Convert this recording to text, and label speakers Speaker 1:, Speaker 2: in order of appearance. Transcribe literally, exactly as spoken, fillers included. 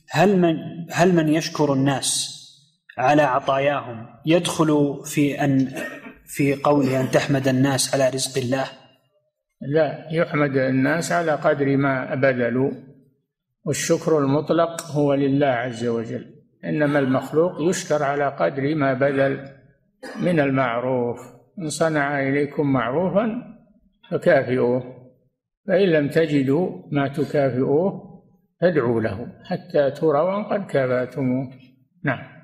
Speaker 1: هل من هل من يشكر الناس على عطاياهم يدخل في أن في قوله أن تحمد الناس على رزق الله؟
Speaker 2: لا، يحمد الناس على قدر ما بذلوا، والشكر المطلق هو لله عز وجل، إنما المخلوق يشكر على قدر ما بذل من المعروف. إن صنع إليكم معروفا فكافئوه، فإن لم تجدوا ما تكافئوه فادعوا له حتى تروا قد كافأتموه. نعم.